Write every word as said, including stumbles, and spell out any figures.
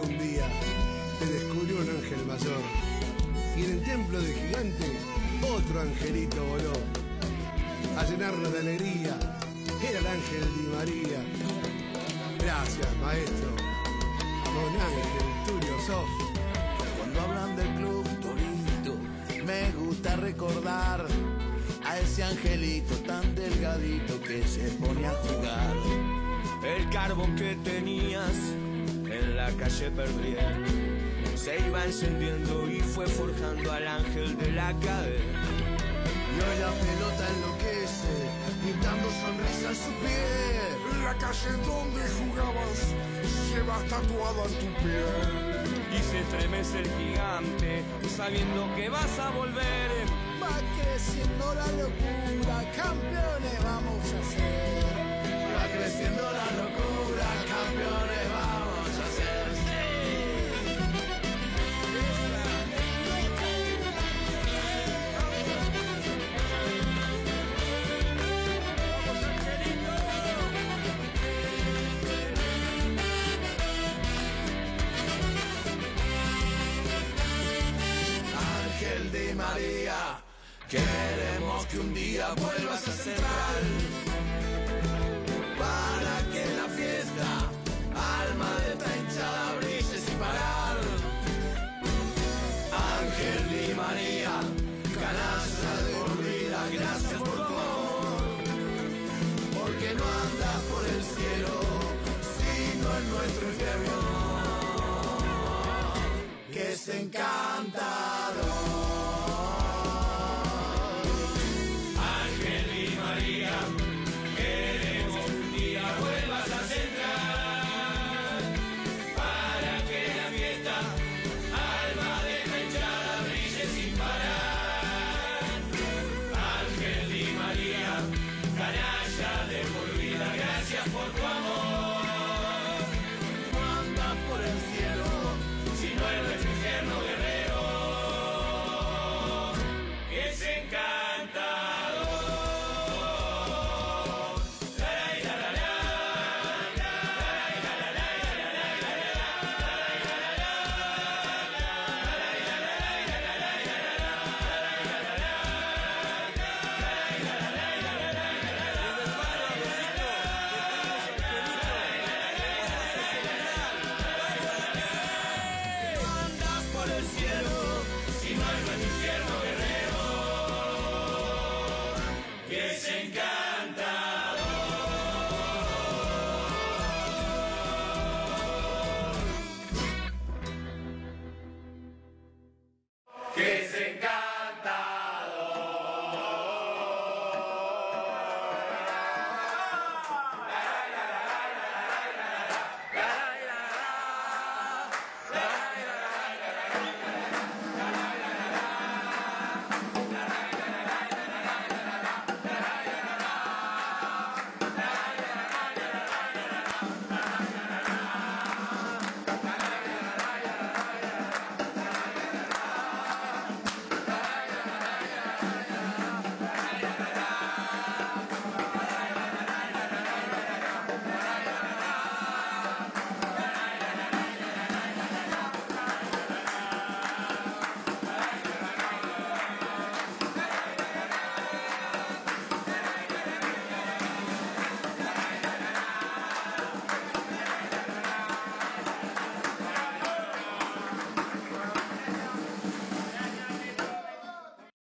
un día te descubrió un ángel mayor, y en el templo de gigante otro angelito voló a llenarlo de alegría. Era el ángel Di María. Gracias, maestro, don Ángel Tulio Zof. Cuando hablan del club Torito, me gusta recordar a ese angelito tan delgadito que se pone a jugar. El carbón que tenías en la calle Perdriel se iba encendiendo y fue forjando al ángel de la cadena. Y hoy la pelota enloquece, pintando sonrisa en su pie. La calle donde jugabas llevas tatuado en tu piel. Y se estremece el gigante sabiendo que vas a volver. Va creciendo la locura, campeones vamos a ser. Va creciendo la locura, campeones vamos a ser. Ángel Di María, queremos que un día vuelvas a Central, para que en la fiesta alma de esta hinchada brille sin parar. Ángel Di María, canalla de por vida, gracias por tu amor, porque no andas por el cielo, sino en nuestro infierno, que es encantador. Gracias por tu amor. No andas por el cielo, Sino en nuestro infierno guerrero, que es encantador. Si no es nuestro infierno guerrero, que se encarga.